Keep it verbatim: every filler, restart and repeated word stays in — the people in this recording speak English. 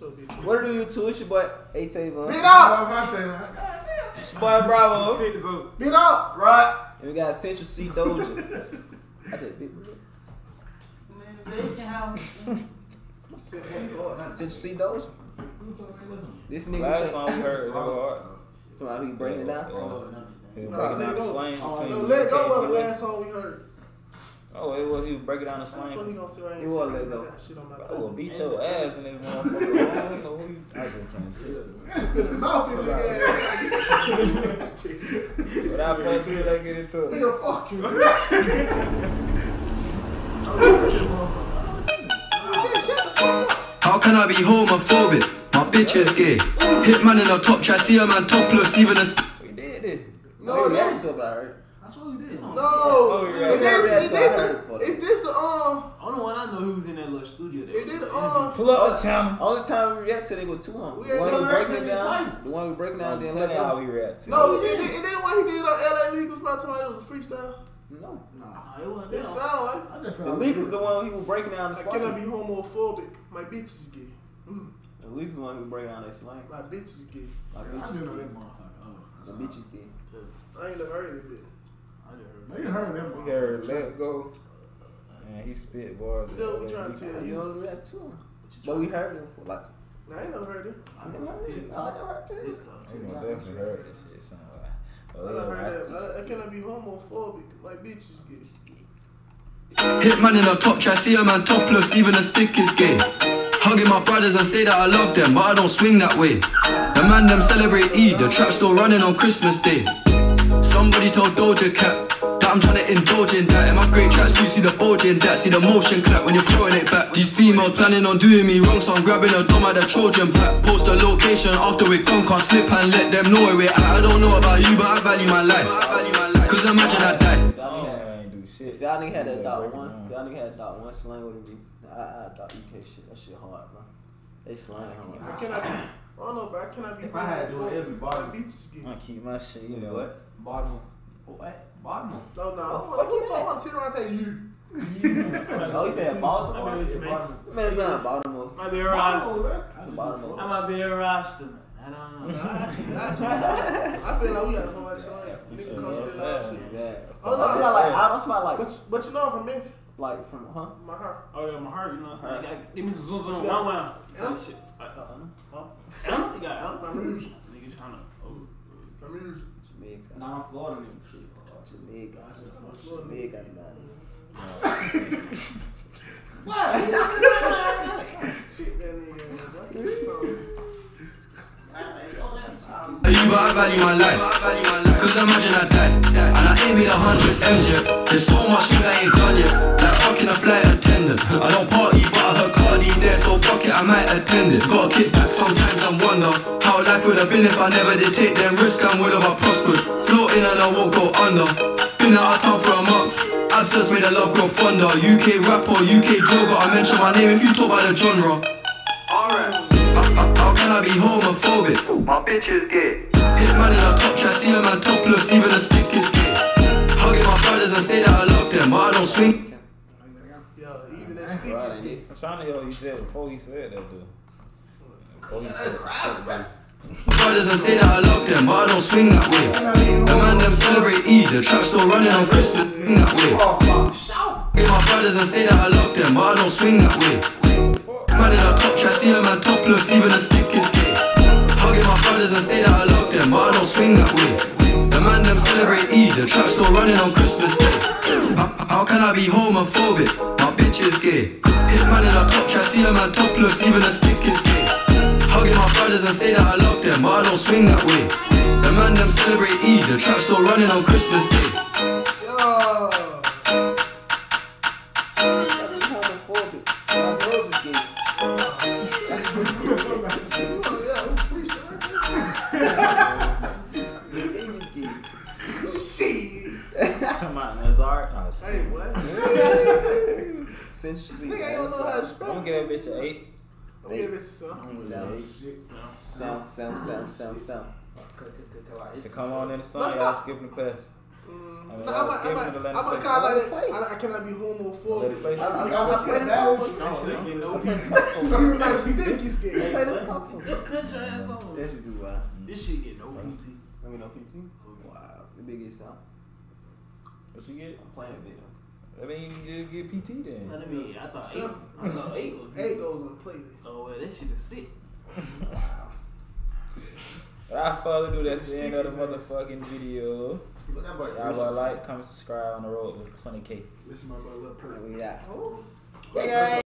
What do you do? It's your boy A-Tavon. Beat up! It's your boy Bravo. Beat up! Right. And we got Central C Doja. I did big bro. Central C Doja. This nigga last say, song we heard was hard. Somebody he breaking it down? He was breaking down the slang between No, let go of the last song we heard. Oh, it was he was breaking down the slang. He was let go. I will beat your ass in this motherfucker. I don't know who you. I just can't see it. Without first, let's get into it. Nigga, fuck you. How can I be homophobic? My bitch is gay. Hit man in a top try, see a man topless, even a. We did it. No, we no. reacted to it, but I heard. That's what we did. Oh, No, yeah. is this, Yeah, is yeah, this I heard it before the, that. is this the um? Only one I know who was in that little studio. That Is this the um? Pull up the channel. Only time we react to they go two on. We The ain't one who never breaking it reacted to down. Titan. The one who breaking down, then Tell let me how go. we react to No, he did. And then what he did on L A Legals about time it was a freestyle. No. Nah, it wasn't It that. sound like. I just The felt leak was the one who was breaking down the I slang. cannot be homophobic. My bitch is gay. Mm. The leak was the one who break down that slang. My bitch is gay. My I bitch is didn't know gay. that motherfucker. Oh, The bitch is gay. I ain't never heard it, bitch. I just heard. They heard that We heard Let Go. And he spit bars. That's what we trying to tell You you. don't react to him. But we heard him for like. I ain't never heard it. I never heard it. I never heard it. You know, definitely heard this shit somewhere. I never heard that. I, I cannot be homophobic. My bitch is gay. Hit man in a top try, see a man topless, even a stick is gay. Hugging my brothers and say that I love them, but I don't swing that way. The man them celebrate Eid, the trap still running on Christmas Day. Somebody told Doja Cat that I'm trying to indulge in that. In my great tracksuit, see the bulge in that, see the motion clap when you're throwing it back. These females planning on doing me wrong, so I'm grabbing a dome at the Trojan pack. Post a location after we're gone, can't slip and let them know where we're at. I don't know about you, but I value my life. Cause imagine I die. If y'all nigga had that dot one, if y'all nigga had dot one slang, would it be? I, I dot E K shit. That shit hard, bro. They slang hard. I cannot be. I don't know, but I cannot be. If I had to do it, it'd be My bottom. bitch is gay. I keep my shit, you know. What? Bottom. What? Bottom. No, no. Oh, Fuck you. Fuck. I'm sitting around saying you. Oh, he said Baltimore. I know what you mean. Man, done Baltimore. Might be a roster. Baltimore. I might be a roster, man. I don't know. I, I, I feel like we got a hard shit. Nigga come shit like shit. Yeah. Oh, I'm talking no. about like, I'm talking about like, But, but you know I'm from Memphis. like from, huh? My heart. Oh yeah, my heart. You know what I'm saying? You gotta Give me some zoom zoom. What you One got? round. Em? Shit. Uh, uh, huh? Em? You got Em? My music. Niggas trying to. Oh. My music. Jamaica. Nah, I'm Florida nigga. Shit. Jamaica. Florida Jamaica. What? Hit that nigga. You, but I value my life. Cause imagine I die, and I ain't made a hundred M's yet. There's so much things I ain't done yet. Like fucking a flight attendant. I don't party, but I heard Cardi there, so fuck it, I might attend it. Gotta kick back sometimes and wonder how life would have been if I never did take them risks and would have I prospered. Floating and I won't go under. Been out of town for a month. Absence made the love grow fonder. U K rapper, U K droga. I mention my name if you talk about the genre. Alright. How can I be homophobic? My bitch is gay. Hit man in a top try, see a man topless, even a stick is gay. Hugging my brothers and say that I love them, but I don't swing. Yo, even that stick is gay. I'm trying to hear what he said before he said that, dude. Before he said that. Brothers and say that I love them, but I don't swing that way. The man them celebrate Eid, the trap still running on Christmas, swing that way. Hit my brothers and say that I love them, but I don't swing that way. Man in a top try, see a man topless, even a stick is gay. Hugging my brothers and say that I love them, but I don't swing that way. The man them celebrate Eid, the trap still running on Christmas Day. How, how can I be homophobic? My bitch is gay. Hit man in a top try, see a man topless, even a stick is gay. Hugging my brothers and say that I love them, but I don't swing that way. The man them celebrate Eid, the trap still running on Christmas Day. Yo. Homophobic. My bros is gay. Come on, Nazar. Hey, what? Central C. Nigga, I don't know how to spell. I'm gonna give that bitch an eight. Don't give it to some. Sound, sound, sound, sound, sound, sound. To come on in the sun, y'all skipping the class. I mean, No, y'all I'm a, skipping I'm the a, land I'm a play. kind of like that. I, I cannot be homophobic. Let it play. I, I, I, I played it I should have seen no I played piece. it You might stick is gay. I played it Good country ass on. Yes, you do, wow. This shit get no P T. Let me know P T. Wow, the biggest sound. What you get? I'm playing video. I mean, you get P T then. I mean, I thought eight. Seven. I thought eight was Eight goes on the plate. Oh, well, that shit is sick. Without further ado, that's the end of the motherfucking video. Look at that Y'all better like, comment, subscribe on the road with twenty K. Listen to my little purr. We got. Oh. Yeah.